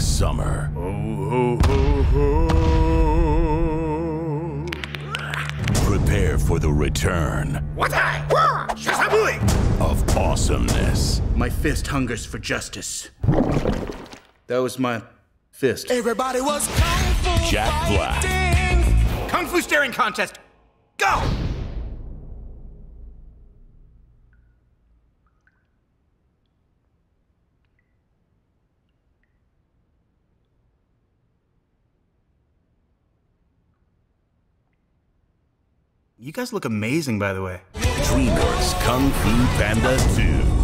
summer. Ho, ho, ho, ho. Prepare for the return of awesomeness. My fist hungers for justice. That was my fist. Everybody was kung fu Jack Black. fighting. Kung Fu staring contest. Go! You guys look amazing, by the way. DreamWorks Kung Fu Panda 2.